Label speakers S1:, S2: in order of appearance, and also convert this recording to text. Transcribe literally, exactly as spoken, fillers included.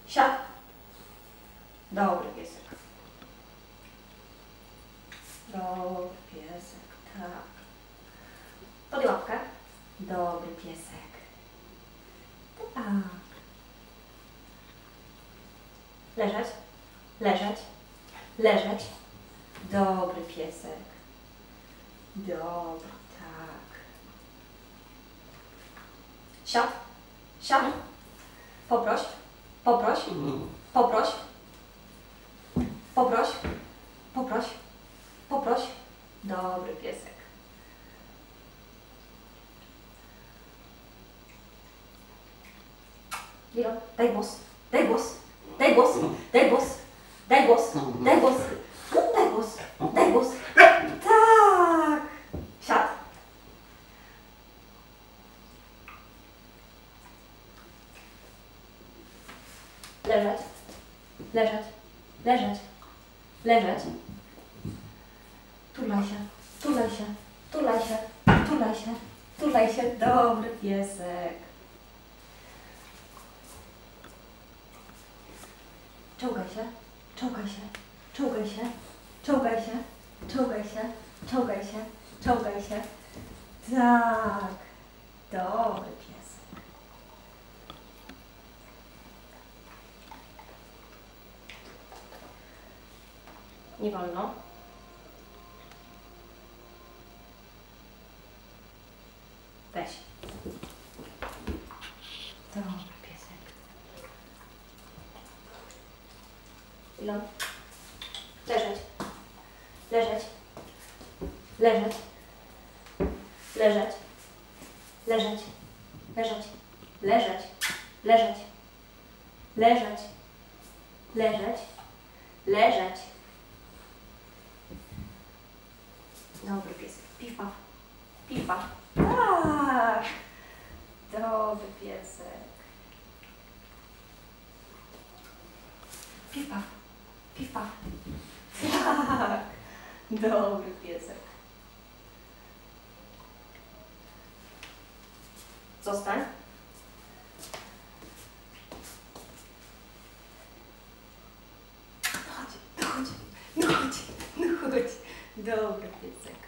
S1: Siad. Dobry piesek. Dobry piesek, tak. Podaj łapkę. Dobry piesek. Tak. Leżeć. Leżeć. Leżeć. Dobry piesek. Dobry, tak. Siad. Siad. Poproś. Poproś. Poproś. Poproś. Poproś. Poproś. Dobry piesek. Dilon, daj głos. Daj głos. Daj głos. Daj głos. Daj głos. Daj głos. Daj głos. Daj głos. Tak. Siad. Leżeć. Leżeć. Leżeć. Leżeć. Tulaj się. Tulaj się. Tulaj się. Tulaj się. Tulaj się. Dobry piesek. Czołgaj się. Czołgaj się. Czołgaj się. Czołgaj się. Czołgaj się. Czołgaj się. Czołgaj się. Tak. Dobry piesek. Nie wolno. Weź. Dobry piesek. Dilon. Leżeć. Leżeć. Leżeć. Leżeć. Leżeć. Leżeć. Leżeć. Leżeć. Leżeć. Leżeć. Leżeć. Dobry piesek. Piw, paw. Piw, paw. Tak. Dobry piesek. Piw, paw. Piw, paw. Tak. Dobry piesek. Zostań. No chodź, no chodź, no chodź, no chodź. Dobry piesek.